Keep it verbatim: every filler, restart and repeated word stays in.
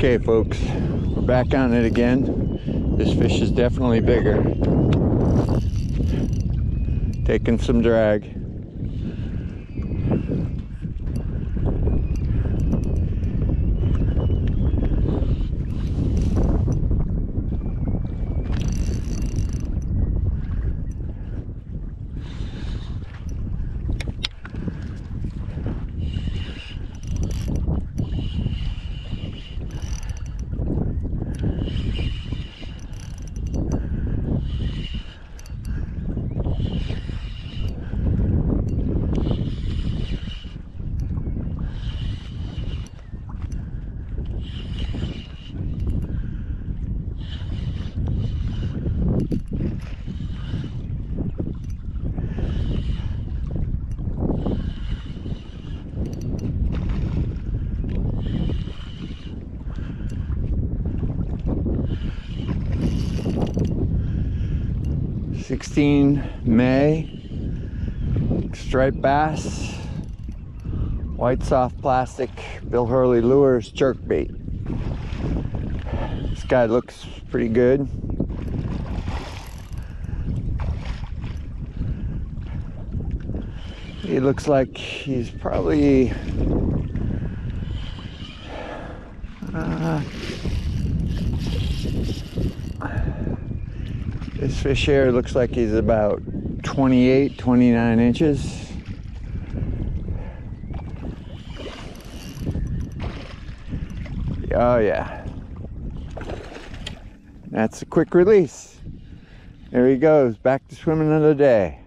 Okay folks, we're back on it again. This fish is definitely bigger. Taking some drag. sixteen May, striped bass, white soft plastic, Bill Hurley Lures jerkbait. This guy looks pretty good. He looks like he's probably uh, this fish here looks like he's about twenty-eight, twenty-nine inches. Oh yeah. That's a quick release. There he goes, back to swimming another day.